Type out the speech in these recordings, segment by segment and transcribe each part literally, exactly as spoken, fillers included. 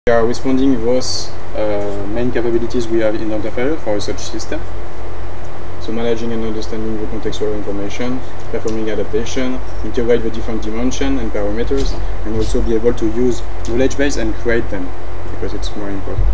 We are responding those uh, main capabilities we have in Identifier for such system. So managing and understanding the contextual information, performing adaptation, integrate the different dimensions and parameters, and also be able to use knowledge base and create them, because it's more important.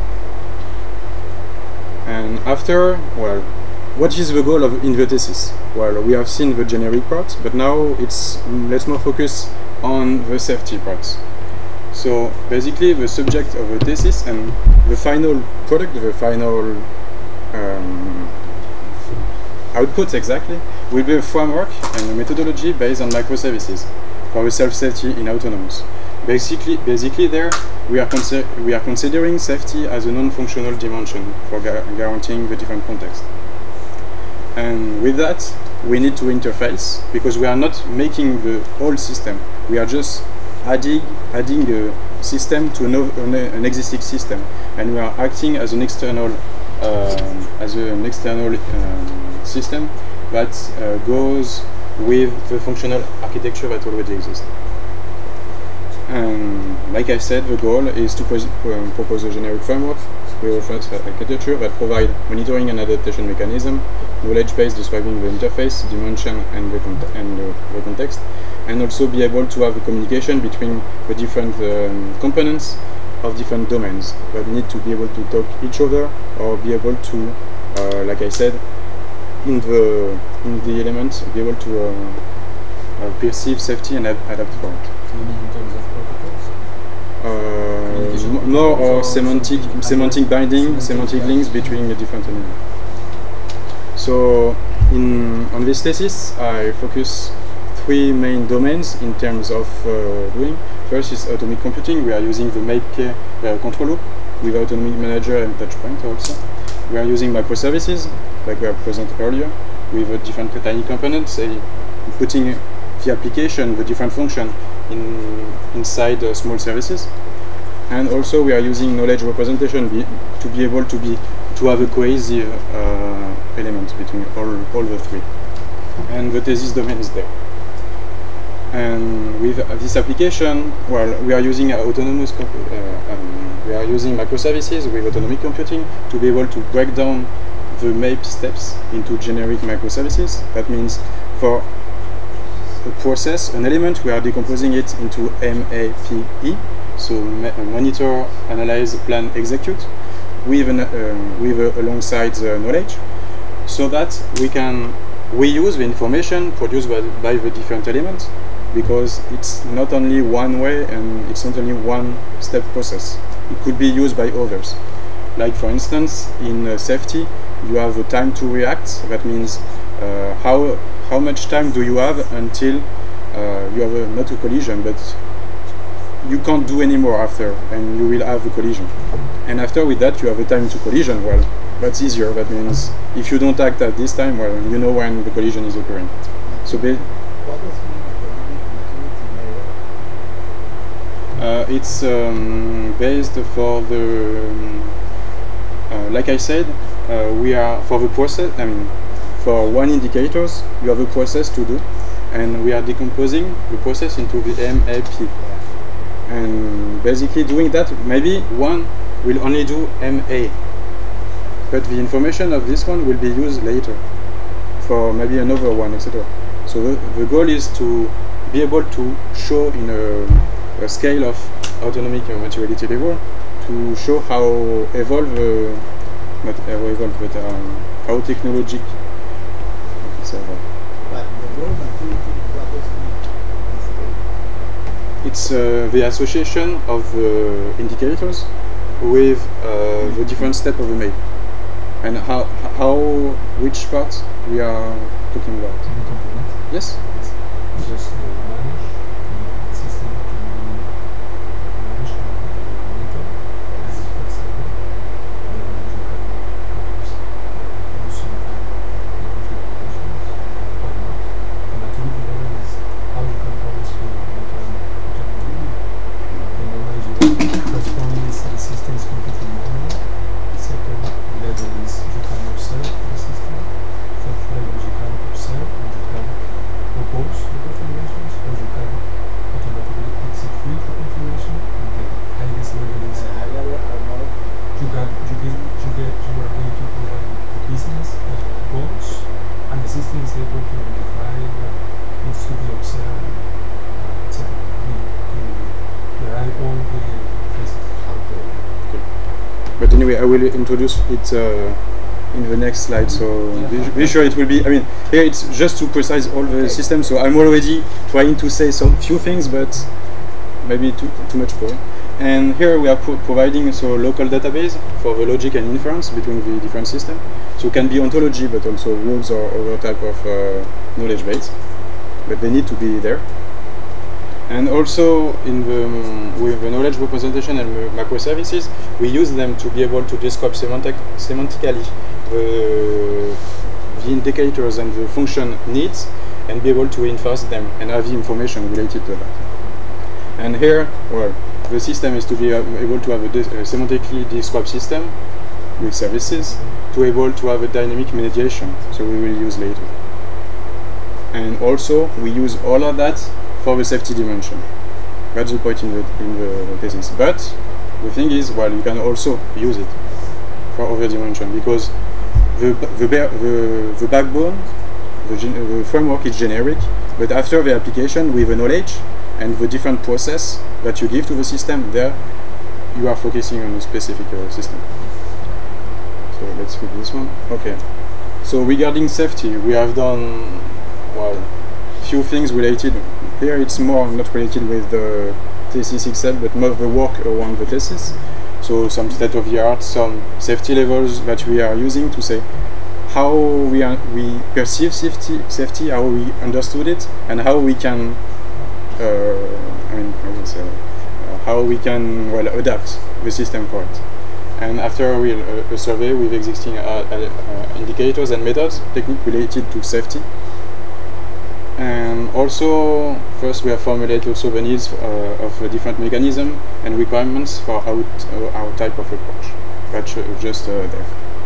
And after, well, what is the goal of in the thesis? Well, we have seen the generic part, but now it's let's more focus on the safety parts. So basically, the subject of the thesis and the final product, the final um, output exactly, will be a framework and a methodology based on microservices for the self-safety in autonomous. Basically, basically there we are we are considering safety as a non-functional dimension for gu guaranteeing the different contexts. And with that, we need to interface, because we are not making the whole system. We are just adding adding a system to an, an existing system, and we are acting as an external um, as an external um, system that uh, goes with the functional architecture that already exists. And like I said, the goal is to um, propose a generic framework with architecture that provide monitoring and adaptation mechanism, knowledge base describing the interface, dimension, and the, and the, the context, and also be able to have a communication between the different um, components of different domains that need to be able to talk each other, or be able to, uh, like I said, in the in the element, be able to uh, uh, perceive safety and ad adapt for it. You mean in terms of protocols? Uh, more or semantic semantic binding, semantic links between the different elements. So in on this thesis, I focus three main domains in terms of uh, doing. First is atomic computing. We are using the MakeK uh, control loop with autonomic manager and touchpoint also. We are using microservices, like we have presented earlier, with uh, different tiny components, say, putting the application, the different function in inside uh, small services. And also we are using knowledge representation be, to be able to be to have a cohesive uh, element between all, all the three. And the thesis domain is there. And with uh, this application, well, we are using uh, autonomous, uh, um, we are using microservices with autonomic computing to be able to break down the M A P steps into generic microservices. That means for a process, an element, we are decomposing it into M A P E, so monitor, analyze, plan, execute, with an, uh, with uh, alongside the knowledge, so that we can reuse the information produced by, by the different elements, because it's not only one way and it's not only one step process. It could be used by others. Like for instance, in uh, safety, you have a time to react. That means uh, how how much time do you have until uh, you have a, not a collision, but you can't do anymore after, and you will have a collision. And after with that, you have a time to collision. Well, that's easier. That means if you don't act at this time, well, you know when the collision is occurring. So be Uh, it's um, based for the, um, uh, like I said, uh, we are for the process. I mean, for one indicators, you have a process to do, and we are decomposing the process into the M A P. And basically, doing that, maybe one will only do M A, but the information of this one will be used later for maybe another one, et cetera. So the, the goal is to be able to show in a a scale of autonomic maturity level to show how evolve, uh, not how evolve, but um, how technologic. It's, uh, but the word maturity, what does it mean? It's uh, the association of uh, indicators with uh, the different step of the M A P, and how how which part we are talking about. Can you complement? Yes. Yes. Just uh, manage the system to manage and monitor as it first level. Then you can perhaps do some kind of configurations or not. The maturity level is how you can always feel autonomy. The knowledge first point is the system is completely manual. Second level is you can observe the system. Third level you can observe and you can propose the configurations, or you anyway, I will introduce it uh, in the next slide, so be, be sure it will be, I mean, here it's just to precise all the systems, so I'm already trying to say some few things, but maybe too, too much point. And here we are pro providing so local database for the logic and inference between the different systems. So it can be ontology, but also rules or other type of uh, knowledge base, but they need to be there. And also in the um, with the knowledge representation and microservices, we use them to be able to describe semantic semantically the, the indicators and the function needs, and be able to infer them and have the information related to that. And here, well, the system is to be able to have a, a semantically described system with services to able to have a dynamic mediation, so we will use later. And also we use all of that for the safety dimension. That's the point in the, in the thesis. But the thing is, well, you can also use it for other dimension, because the the, the, the backbone, the, the framework is generic, but after the application with the knowledge and the different process that you give to the system, there you are focusing on a specific uh, system. So let's skip this one. Okay. So regarding safety, we have done, well, few things related. Here it's more not related with the thesis itself, but more of the work around the thesis. So some state of the art, some safety levels that we are using to say how we are, we perceive safety, safety, how we understood it, and how we can, uh, I mean, I will say, uh, how we can well adapt the system for it. And after we uh, a survey with existing uh, uh, indicators and methods, technique related to safety. And also, first we have formulated also the needs uh, of a different mechanism and requirements for our, uh, our type of approach. That's uh, just uh, there.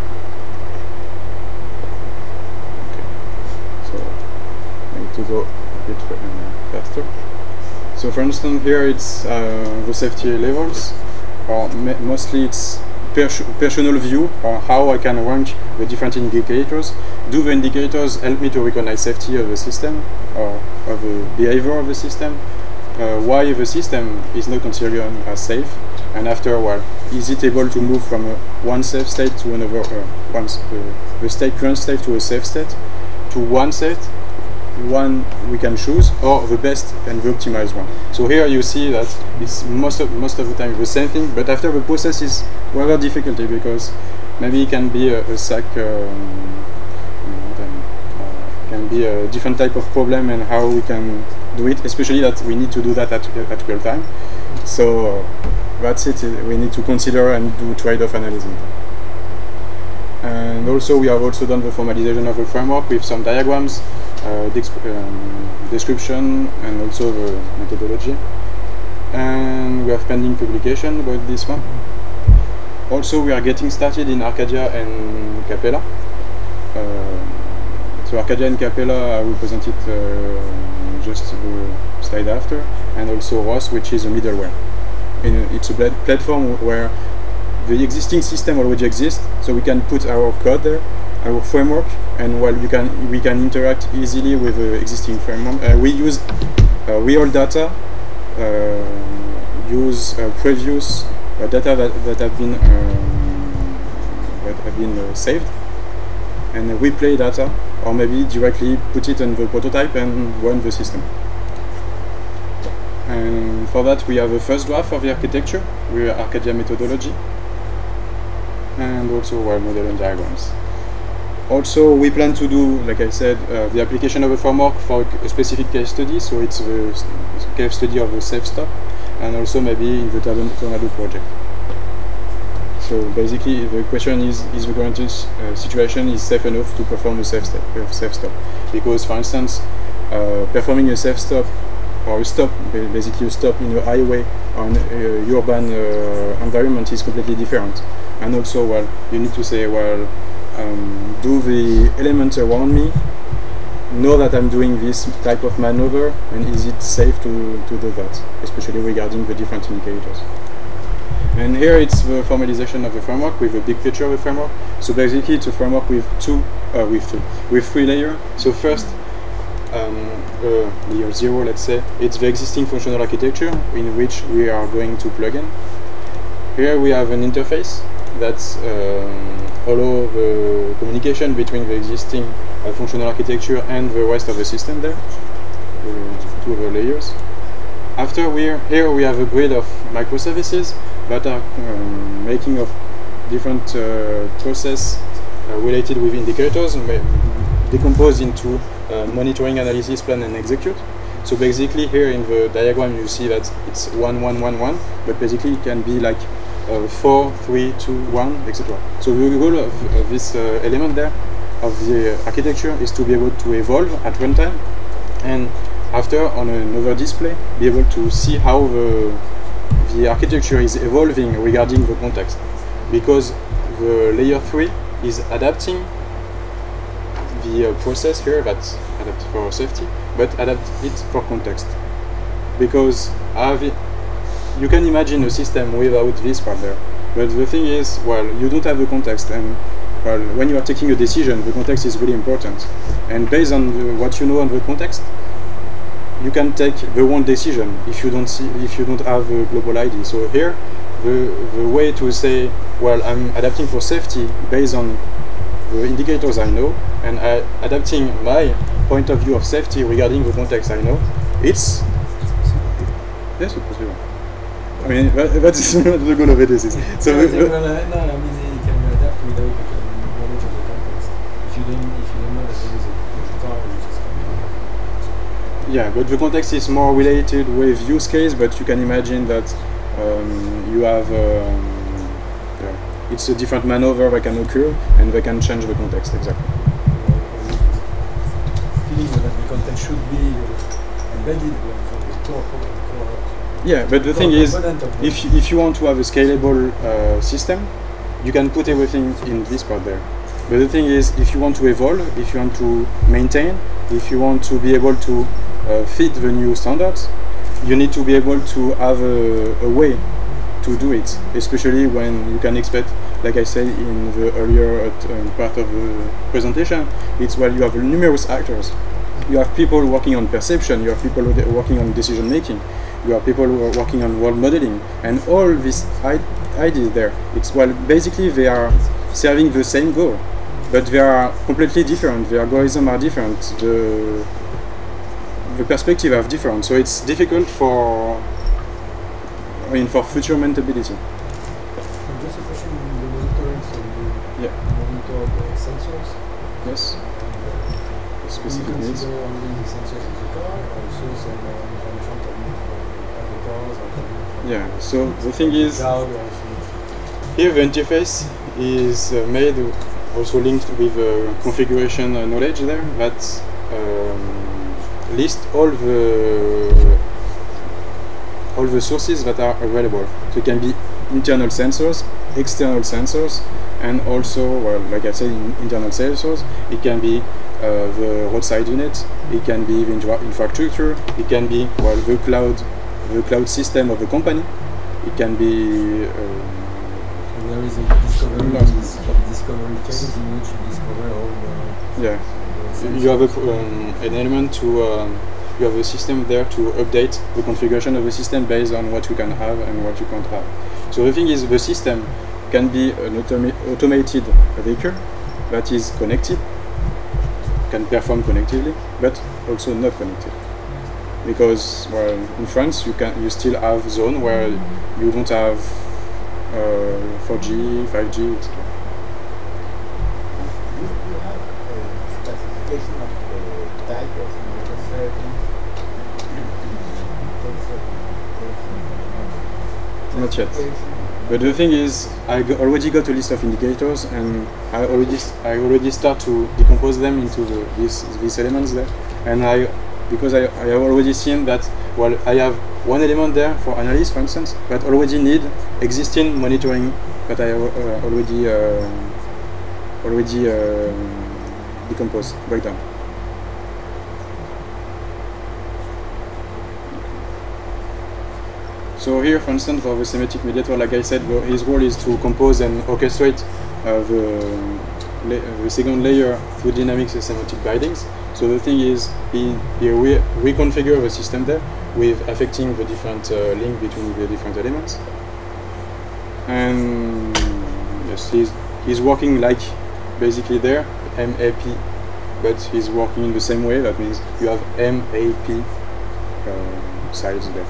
Okay. So I need to go a bit uh, faster. So for instance, here it's uh, the safety levels, or mostly it's personal view on how I can rank the different indicators. Do the indicators help me to recognize safety of the system or of the behavior of the system? Uh, why the system is not considered as safe? And after a while, is it able to move from a one safe state to another, uh, once the, the state current state to a safe state, to one state, one we can choose, or the best and the optimized one. So here you see that it's most of most of the time the same thing, but after the process is rather difficulty, because maybe it can be a, a S A C, um, uh, can be a different type of problem, and how we can do it, especially that we need to do that at, at real time. So uh, that's it, we need to consider and do trade-off analysis. And also we have also done the formalization of the framework with some diagrams, uh, um, description, and also the methodology. And we have pending publication about this one. Also we are getting started in Arcadia and Capella. Uh, so Arcadia and Capella, I will present it uh, just the slide after, and also R O S, which is a middleware. And it's a platform where the existing system already exists, so we can put our code there, our framework, and while you can we can interact easily with the existing framework. Uh, we use uh, real data, uh, use uh, previous uh, data that, that have been um, that have been uh, saved, and uh, replay data, or maybe directly put it on the prototype and run the system. And for that we have a first draft of the architecture with Arcadia methodology, and also well, model and diagrams. Also, we plan to do, like I said, uh, the application of a framework for a specific case study, so it's the case study of the SafeStop, and also maybe in the Tornado project. So basically, the question is, is the current uh, situation is safe enough to perform a SafeStop? Uh, SafeStop? Because, for instance, uh, performing a SafeStop or a stop, basically a stop in a highway or an uh, urban uh, environment is completely different. And also, well, you need to say, well, um, do the elements around me know that I'm doing this type of maneuver, and is it safe to, to do that, especially regarding the different indicators. And here it's the formalization of the framework with a big picture of the framework. So basically it's a framework with two, uh, with two, with three layers. So first, um, uh, layer zero, let's say, it's the existing functional architecture in which we are going to plug in. Here we have an interface that um, allow the communication between the existing uh, functional architecture and the rest of the system there, uh, two other layers. After we're here we have a grid of microservices that are um, making of different uh, process uh, related with indicators, decomposed into uh, monitoring, analysis, plan, and execute. So basically here in the diagram you see that it's one, one, one, one, but basically it can be like uh, four, three, two, one, et cetera. So the goal of, of this uh, element there of the architecture is to be able to evolve at runtime, and after on another display be able to see how the, the architecture is evolving regarding the context, because the layer three is adapting the uh, process here that's adapt for safety, but adapt it for context. Because have it, you can imagine a system without this part there, but the thing is, well, you don't have the context, and well, when you are taking a decision, the context is really important. And based on the, what you know on the context, you can take the one decision if you don't see, if you don't have a global I D. So here, the the way to say, well, I'm adapting for safety based on the indicators I know, and I adapting my point of view of safety regarding the context I know. It's yes, it's possible. I mean, that, that's not the goal of it. Is so. No, the, no, I mean, you can adapt without knowledge of the context. If you don't, if you don't know that there is a car, you just can't. Yeah, but the context is more related with use case. But you can imagine that um, you have. Um, yeah, it's a different maneuver that can occur, and they can change the context exactly. Feeling that the context should be embedded for the core, core. Yeah, but the thing is, if you, if you want to have a scalable uh, system, you can put everything in this part there. But the thing is, if you want to evolve, if you want to maintain, if you want to be able to uh, fit the new standards, you need to be able to have a, a way to do it, especially when you can expect, like I said in the earlier uh, part of the presentation, it's where you have numerous actors. You have people working on perception, you have people working on decision making, you have people who are working on world modeling, and all these ideas there. It's well, basically they are serving the same goal, but they are completely different. The algorithms are different. The the perspective are different. So it's difficult for, I mean, for future maintainability. Just a question on the monitoring. So you yeah. monitor the sensors. Yes. Uh, Specific you needs. consider only the sensors of the car, also some uh, information coming from other cars or coming from Yeah. So the thing is, cloud or something. Here the interface is uh, made also linked with uh, configuration uh, knowledge there that um, list all the all the sources that are available. So it can be internal sensors, external sensors, and also, well, like I said, in internal sensors, it can be uh, the roadside unit, it can be the infra infrastructure, it can be, well, the cloud, the cloud system of the company, it can be. Uh, There is a discovery, a discovery phase in which you discover all the... Yeah, the you have a, um, an element to, um, you have a system there to update the configuration of the system based on what you can have and what you can't have. So the thing is, the system can be an automa automated vehicle that is connected, can perform connectively, but also not connected. Because, well, in France you can you still have zone where you don't have Uh, four G, five G, et cetera. You, you have a classification of the type of microservice. Not yet. But the thing is, I go already got a list of indicators, and I already I already start to decompose them into the, these these elements there, and I because I, I have already seen that, well, I have one element there for analysis, for instance, but already need existing monitoring that I uh, already uh, already uh, decompose, break down. So here, for instance, for the semantic mediator, like I said, his role is to compose and orchestrate uh, the, the second layer through dynamic semantic bindings. So the thing is, he, he re reconfigure the system there with affecting the different uh, link between the different elements. And yeah, yes, he's, he's working like basically there, M A P, but he's working in the same way. That means you have M A P uh, sides there.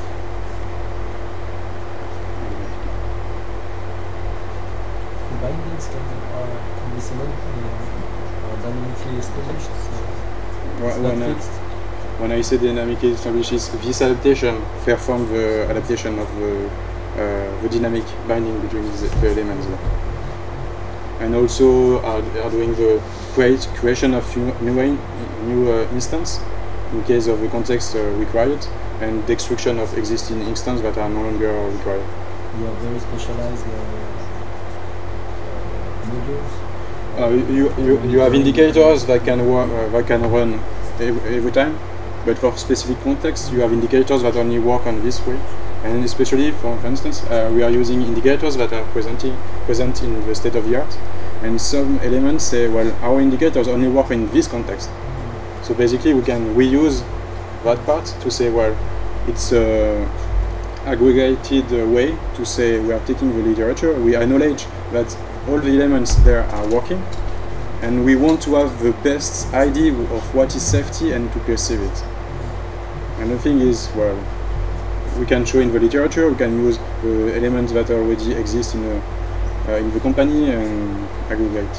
The bindings can, are, can be selected, uh, are dynamically established, so Well, it's not when, I, fixed. when I say dynamically established, this adaptation performs the adaptation of the, uh, the dynamic binding between the, the elements there. And also are, are doing the create, creation of new, new, new uh, instance in case of the context uh, required, and destruction of existing instances that are no longer required. You have very specialized uh, modules. Uh, you, you, you have indicators that can, uh, that can run every, every time, but for specific contexts you have indicators that only work on this way. And especially, for, for instance, uh, we are using indicators that are presenting, present in the state of the art, and some elements say, well, our indicators only work in this context. So basically we can reuse that part to say, well, it's an aggregated uh, way to say we are taking the literature, we acknowledge that all the elements there are working, and we want to have the best idea of what is safety and to perceive it. And the thing is, well, we can show in the literature, we can use the elements that already exist in the, uh, in the company and aggregate.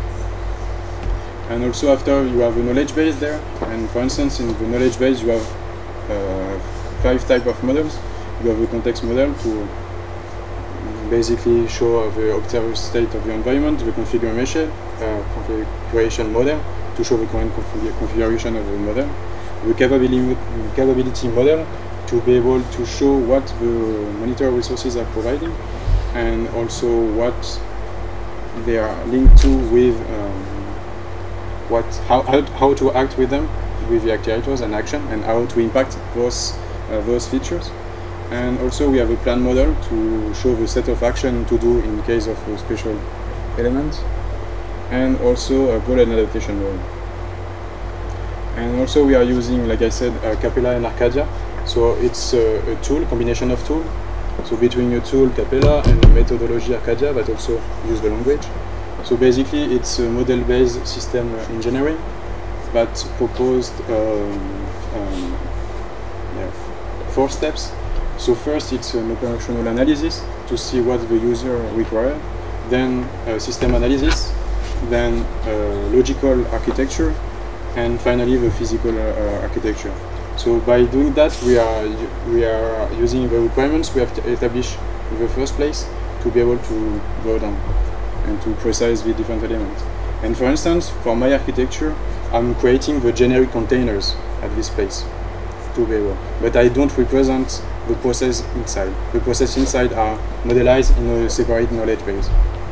And also after you have a knowledge base there, and for instance in the knowledge base you have uh, five types of models. You have the context model to basically show the observed state of the environment, the configuration, uh, configuration model to show the current config configuration of the model, the capability, capability model to be able to show what the monitor resources are providing, and also what they are linked to with um, what how, how how to act with them, with the actuators and action, and how to impact those uh, those features. And also we have a plan model to show the set of action to do in case of a special element, and also a goal and adaptation model. And also we are using, like I said, uh, Capella and Arcadia. So it's uh, a tool, combination of tools. So between a tool, Capella, and a methodology, Arcadia, but also use the language. So basically it's a model-based system engineering that proposed um, um, yeah, four steps. So first it's an operational analysis to see what the user requires, then uh, system analysis, then uh, logical architecture, and finally the physical uh, architecture. So by doing that, we are we are using the requirements we have to establish in the first place to be able to go down and to precise the different elements. And for instance, for my architecture, I'm creating the generic containers at this place to be able, but I don't represent the process inside. The process inside are modelized in a separate knowledge base.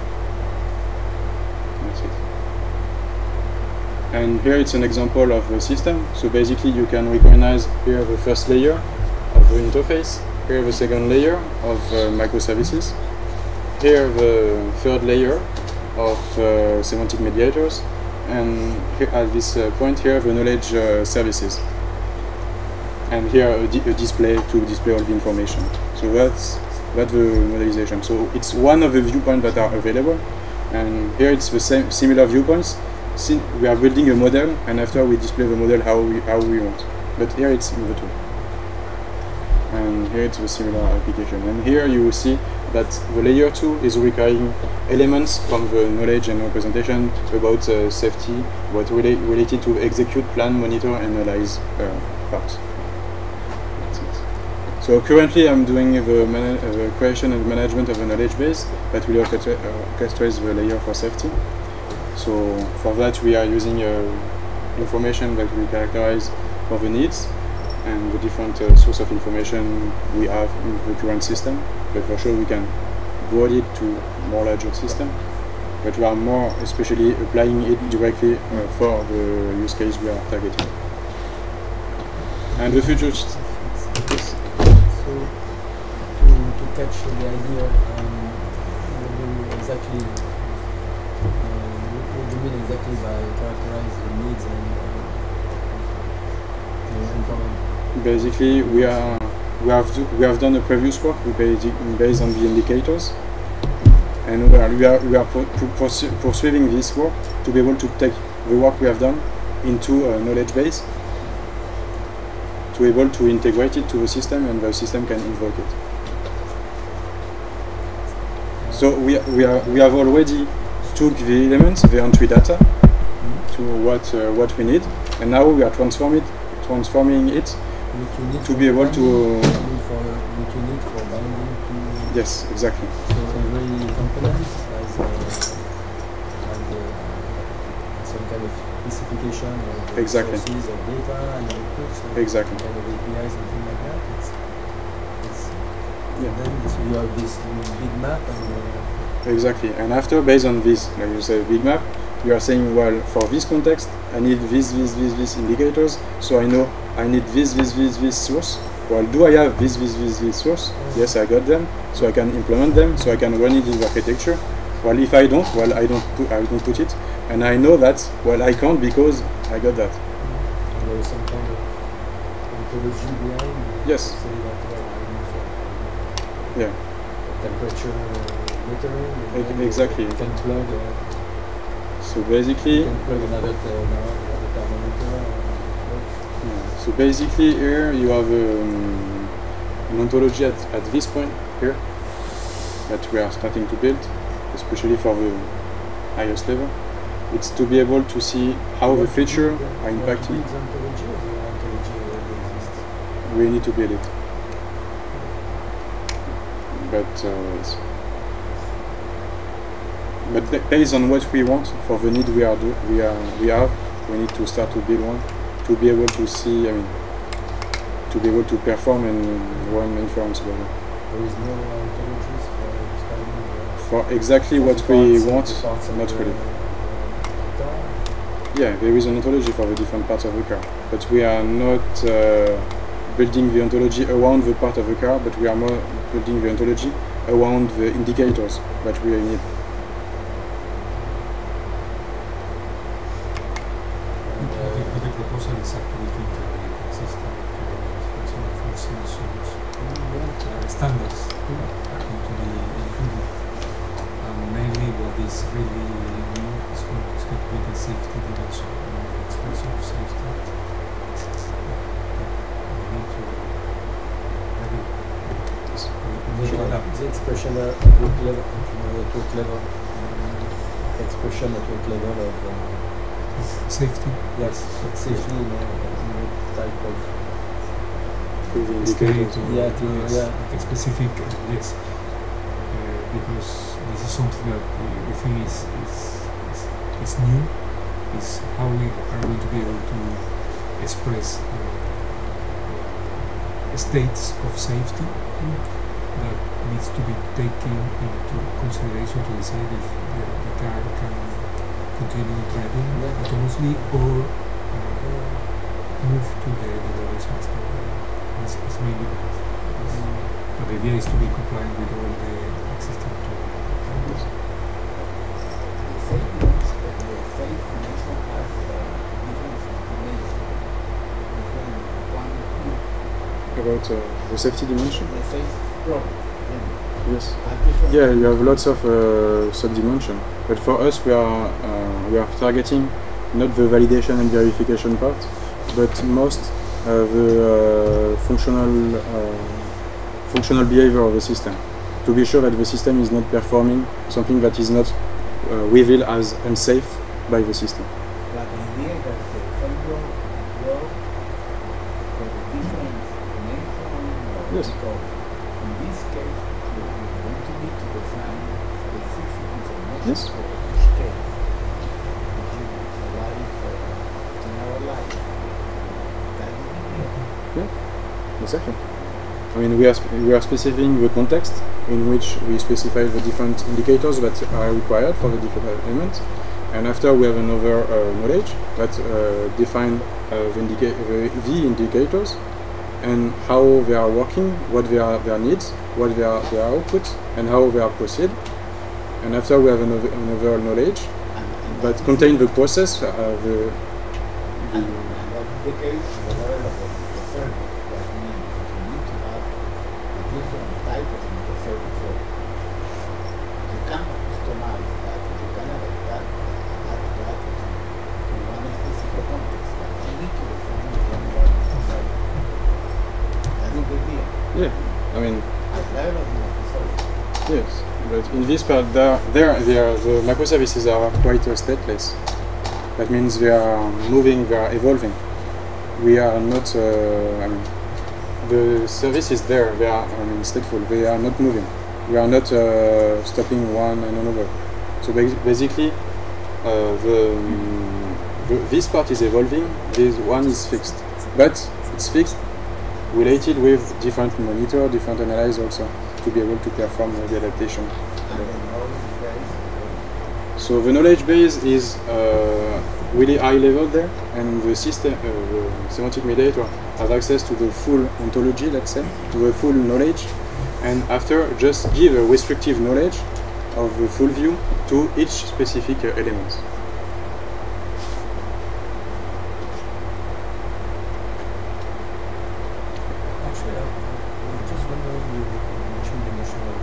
That's it. And here it's an example of the system. So basically you can recognize here the first layer of the interface, here the second layer of uh, microservices, here the third layer of uh, semantic mediators, and here at this uh, point here the knowledge uh, services. And here a, di a display to display all the information. So that's that's the modelization. So it's one of the viewpoints that are available, and here it's the same similar viewpoints. See, we are building a model, and after we display the model how we how we want. But here it's in the tool, and here it's a similar application. And here you will see that the layer two is requiring elements from the knowledge and representation about uh, safety, what rela related to execute, plan, monitor, and analyze uh, parts. So currently I'm doing the uh, creation and management of a knowledge base that will orchestra uh, orchestrate the layer for safety. So for that we are using uh, information that we characterize for the needs and the different uh, source of information we have in the current system. But for sure we can broad it to more larger system. But we are more especially applying it directly uh, for the use case we are targeting. And the future. Yes. So, to, to catch the idea, um, what do you exactly, uh, what do you mean exactly by characterize the needs and uh, the environment? Basically, we are we have do, we have done a previous work we based based on the indicators, and we are we are, we are pu- pu- pursu- pursuing this work to be able to take the work we have done into a knowledge base, to be able to integrate it to the system, and the system can invoke it. So we we are we have already took the elements, the entry data, to what uh, what we need, and now we are transform it, transforming it What you need to for be able binding, to. you need for what you need for binding to. Yes, exactly. So every component has uh, has uh, some kind of specification of the Exactly. sources of data and outputs, so Exactly. kind of A P I, something like that. It's, it's Yeah. Then so you have this big map and. Uh, Exactly, and after, based on this, like you say, big map, you are saying, well, for this context, I need this, this, this, this indicators, so I know I need this, this, this, this source. Well, do I have this, this, this, this source? Yes, I got them, so I can implement them, so I can run it in the architecture. Well, if I don't, well, I don't put, I don't put it, and I know that, well, I can't because I got that. and there is some kind of ontology behind. Yes. Say that, well, I need for Yeah, temperature metering. and Ex- then you exactly. can plug. Uh, so You basically, can plug another, th- another thermometer. Uh, yeah, so basically here you have um, an ontology at, at this point here that we are starting to build, especially for the highest level. It's to be able to see how the feature are impacting. Is ontology or the ontology already exists? We need to build it. But uh, it's- but ba- based on what we want for the need we are do, we are we have, we need to start to build one to be able to see. I mean, to be able to perform and run inference better. There is no ontologies for describing the For exactly what the we parts- want, the parts of not the, really. uh, data. Yeah, there is an ontology for the different parts of the car, but we are not uh, building the ontology around the part of the car, but we are more building the ontology around the indicators that we need. And, But uh, the, but the proposal is actually to integrate the system to, for example, for sensors uh, standards are going to be included. And mainly what is really new is going, is going to be the safety dimension, uh, the expression of safety. We need to maybe we need to the, adapt. the expression at what level, uh, at what level, uh, expression at what level of, uh, Safety. yes, but safely in a, in a type of, Through the State indicators. or Yeah, to- yes, yeah. like a specific uh, yes, uh, because this is something that we, we think is, is, is, is new, is how we are going to be able to express uh, states of safety that needs to be taken into consideration to decide if the, the car can continue driving Yeah. autonomously or uh, move to the degradation state. It's, it's mainly that. But the idea is to be compliant with all the existing tools. The safe dimension, the safe dimension has uh, different dimensions. Different one, two. About uh, the safety dimension. The safe problem. Yes. Are different. Yeah, you have lots of uh, sub-dimension, but for us we are uh, we are targeting not the validation and verification part, but most uh, the uh, functional uh, functional behavior of the system, to be sure that the system is not performing something that is not uh, revealed as unsafe by the system. But the idea that the failure will for the different dimension. Yes. Because in this case, you you want to need to define specific information Yes. for each case. Which you life, uh, in our life. That is the idea. Exactly. I mean, we are sp- we are specifying the context in which we specify the different indicators that are required for the different elements, and after we have another uh, knowledge that uh, define uh, the, indica- the, the indicators and how they are working, what they are their needs, what they are their outputs, and how they are proceed. And after we have another, another knowledge And, and that that is contain the- the process, uh, the, And, the and that is the case at the level of the service. That means you need to have a different type of microservice for the company. but in this part, there, there, there the microservices are quite uh, stateless. That means they are moving, they are evolving. We are not, uh, I mean, the service is there, they are, I mean, stateful, they are not moving. We are not uh, stopping one and another. So basically, uh, the, um, the, this part is evolving, this one is fixed. But it's fixed, related with different monitor, different analyze also, to be able to perform uh, the adaptation. So the knowledge base is uh, really high level there, and the system, uh, the semantic mediator have access to the full ontology, let's say, to the full knowledge, and after just give a restrictive knowledge of the full view to each specific uh, element. Actually, I was just wondering, you mentioned the notion of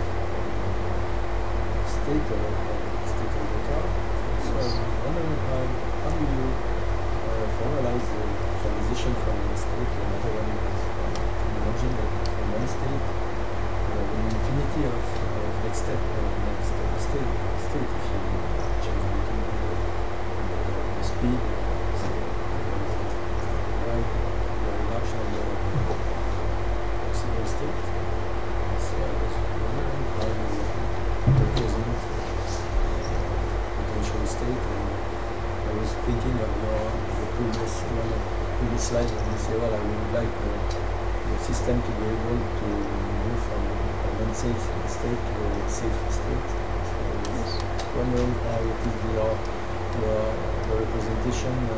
state or state of data. So I was wondering how, how do you uh, formalize the transition from one state to another one? Because uh, you imagine that from one state, uh, an infinity of, of next step, uh, next uh, state, state, if you change between the, the, the speed, so, uh, right, the reduction of the possible state. So I was wondering how you represent potential state, and I was thinking of your the previous one of previous slide when you say, well, I would like the, the system to be able to move from an unsafe state to a safe state. So I was wondering how it is your your the representation uh,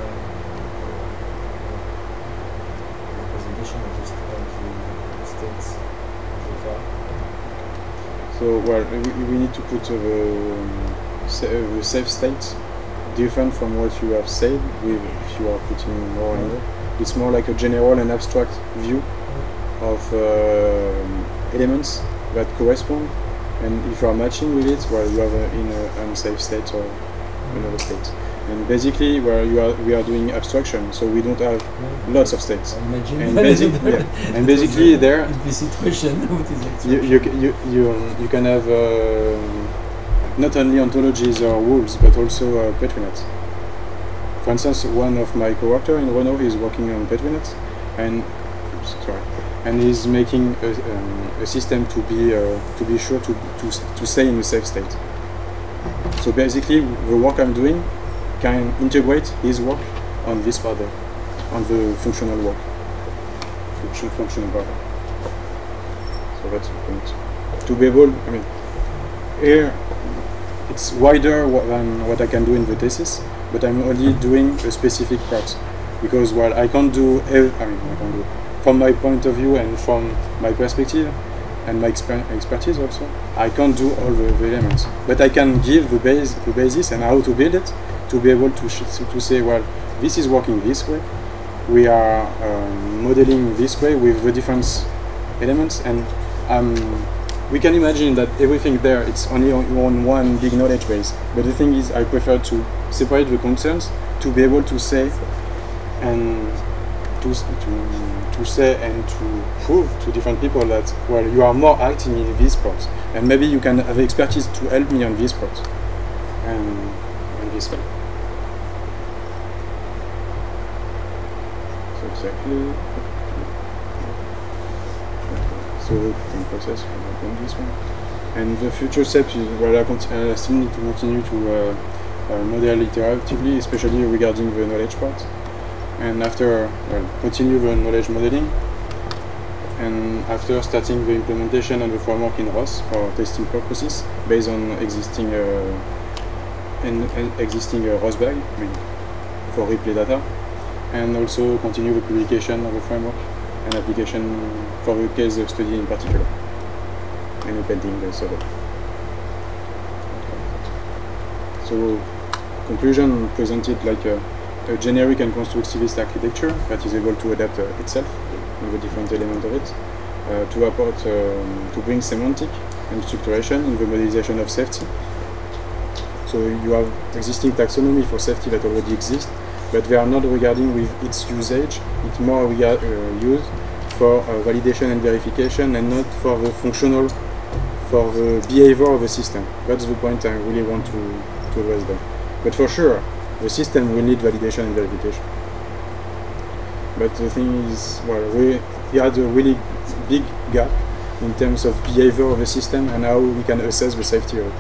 the representation of the, st of the states of the car. So, well, we, we need to put uh, the, um, sa uh, the safe state different from what you have said, with, if you are putting more in there. It's more like a general and abstract view of uh, elements that correspond, and if you are matching with it, well, you have a, in an unsafe state or another state. And basically, where you are, we are doing abstraction, so we don't have lots of states. Imagine And, basic, yeah. and basically, there implicit question what is you you you you, um, you can have uh, not only ontologies or rules, but also uh, Petri-net. For instance, one of my co-workers in Renault is working on Petri-net, and oops, sorry, and he's making a, um, a system to be uh, to be sure to to to stay in a safe state. So basically, the work I'm doing can integrate his work on this part there, on the functional work, function, functional part. So that's the point. To be able, I mean, here it's wider than what I can do in the thesis, but I'm only doing a specific part, because well, I can't do, I mean, I can't do, from my point of view and from my perspective, and my exper expertise also, I can't do all the, the elements, but I can give the base, the basis and how to build it, to be able to sh to say, well, this is working this way, we are um, modeling this way with the different elements, and um, we can imagine that everything there, it's only on, on one big knowledge base, but the thing is, I prefer to separate the concerns, to be able to say, and to, to, to say and to prove to different people that, well, you are more acting in this part, and maybe you can have expertise to help me on this part, and, and this way. So exactly, so the process on this one. And the future steps is, well, I, I still need to continue to uh, uh, model iteratively, especially regarding the knowledge part. And after, well, continue the knowledge modeling, and after starting the implementation of the framework in R O S for testing purposes based on existing uh, and, and existing uh, R O S bag, I mean, for replay data, and also continue the publication of the framework and application for the case of study in particular, and the pending uh, server. So, conclusion presented like a a generic and constructivist architecture that is able to adapt uh, itself with the different elements of it, uh, to apport, um, to bring semantic and structuration in the modelization of safety. So you have existing taxonomy for safety that already exists, but they are not regarding with its usage, it's more regard, uh, used for uh, validation and verification, and not for the functional for the behavior of the system. That's the point I really want to, to address there. But for sure, the system will need validation and verification. But the thing is, well, we, we had a really big gap in terms of behavior of the system and how we can assess the safety of it.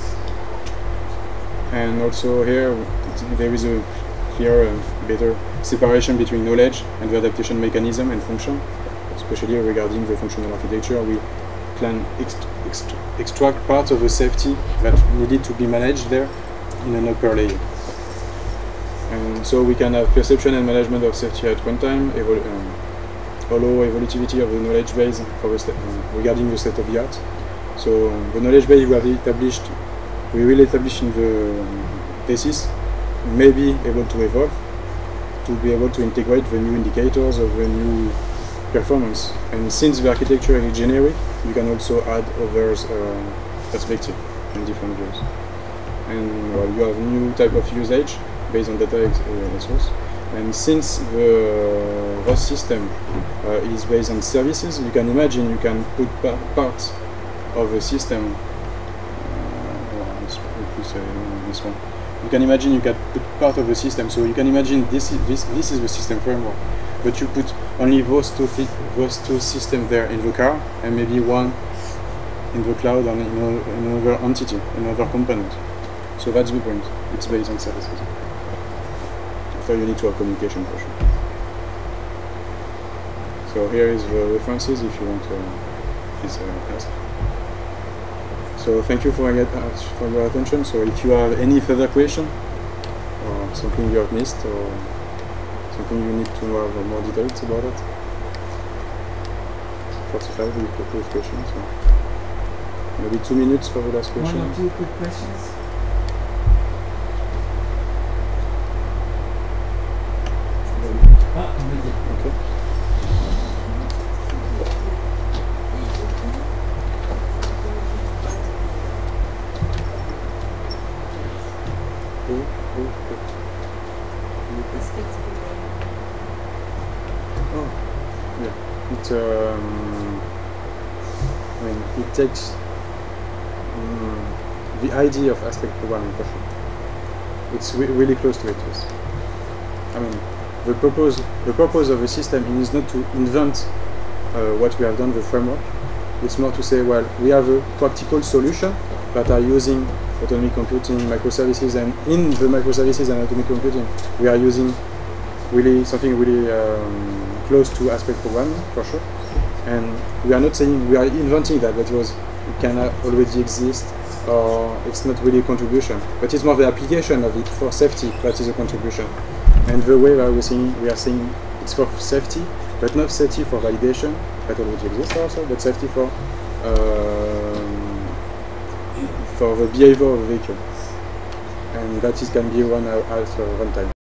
And also here, there is a clear, uh, better separation between knowledge and the adaptation mechanism and function, especially regarding the functional architecture. We can ext ext extract parts of the safety that needed to be managed there in an upper layer. And so we can have perception and management of safety at one time, evol um, allow evolutivity of the knowledge base for the um, regarding the state of the art. So um, the knowledge base we have established, we will establish in the um, thesis, may be able to evolve, to be able to integrate the new indicators of the new performance. And since the architecture is generic, you can also add others uh, perspective and different views. And well, you have new type of usage based on data uh, source. And since the R O S system uh, is based on services, you can imagine you can put pa parts of the system. Uh, well, let's put uh, this one. You can imagine you can put part of the system. So you can imagine this is this this is the system framework, but you put only those two th those two systems there in the car, and maybe one in the cloud and in another entity, another component. So that's the point. It's based on services. After you need to have communication for sure. So here is the references if you want to please uh, ask. So thank you for, uh, for your attention. So if you have any further question or something you have missed or something you need to have more details about it, forty-five with, with questions. So maybe two minutes for the last question. One or two quick questions. Okay. Who? Who? Who? Oh, yeah. It um, I mean, it takes um, the idea of aspect programming for sure. It's re really close to it. Yes. I mean, the purpose the purpose of the system is not to invent uh, what we have done, the framework. It's more to say, well, we have a practical solution that are using autonomic computing, microservices, and in the microservices and autonomic computing, we are using really something really um, close to aspect programming for sure. And we are not saying we are inventing that, but it was it can already exist, or it's not really a contribution, but it's more the application of it for safety that is a contribution. And the way that we're saying, we are saying it's for safety, but not safety for validation that already exists also, but safety for um, for the behavior of the vehicle, and that is can be run out at runtime.